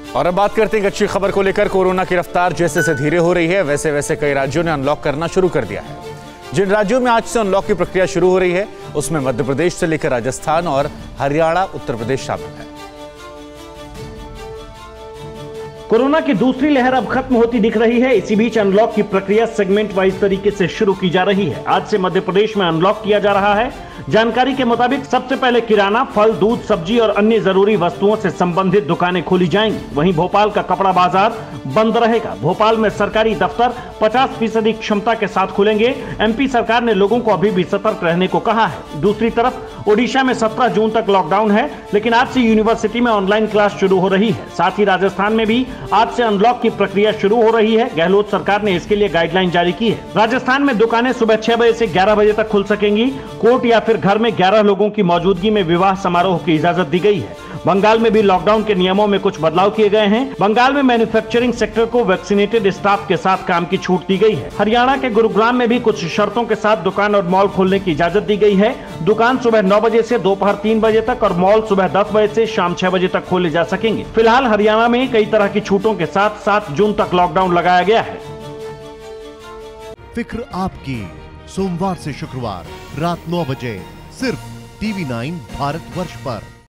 और अब बात करते हैं एक अच्छी खबर को लेकर। कोरोना की रफ्तार जैसे से धीरे हो रही है, वैसे वैसे कई राज्यों ने अनलॉक करना शुरू कर दिया है। जिन राज्यों में आज से अनलॉक की प्रक्रिया शुरू हो रही है, उसमें मध्य प्रदेश से लेकर राजस्थान और हरियाणा, उत्तर प्रदेश शामिल है। कोरोना की दूसरी लहर अब खत्म होती दिख रही है। इसी बीच अनलॉक की प्रक्रिया सेगमेंट वाइज तरीके से शुरू की जा रही है। आज से मध्य प्रदेश में अनलॉक किया जा रहा है। जानकारी के मुताबिक सबसे पहले किराना, फल, दूध, सब्जी और अन्य जरूरी वस्तुओं से संबंधित दुकानें खोली जाएंगी। वहीं भोपाल का कपड़ा बाजार बंद रहेगा। भोपाल में सरकारी दफ्तर 50% क्षमता के साथ खुलेंगे। एमपी सरकार ने लोगों को अभी भी सतर्क रहने को कहा है। दूसरी तरफ ओडिशा में 17 जून तक लॉकडाउन है, लेकिन आज से यूनिवर्सिटी में ऑनलाइन क्लास शुरू हो रही है। साथ ही राजस्थान में भी आज से अनलॉक की प्रक्रिया शुरू हो रही है। गहलोत सरकार ने इसके लिए गाइडलाइन जारी की है। राजस्थान में दुकानें सुबह 6 बजे से 11 बजे तक खुल सकेंगी। कोर्ट या फिर घर में 11 लोगों की मौजूदगी में विवाह समारोह की इजाजत दी गई है। बंगाल में भी लॉकडाउन के नियमों में कुछ बदलाव किए गए हैं। बंगाल में मैन्युफैक्चरिंग सेक्टर को वैक्सीनेटेड स्टाफ के साथ काम की छूट दी गई है। हरियाणा के गुरुग्राम में भी कुछ शर्तों के साथ दुकान और मॉल खोलने की इजाजत दी गई है। दुकान सुबह 9 बजे से दोपहर 3 बजे तक और मॉल सुबह 10 बजे से शाम 6 बजे तक खोले जा सकेंगे। फिलहाल हरियाणा में कई तरह की छूटों के साथ 7 जून तक लॉकडाउन लगाया गया है। फिक्र आपकी, सोमवार से शुक्रवार रात 9 बजे सिर्फ TV9 भारतवर्ष पर।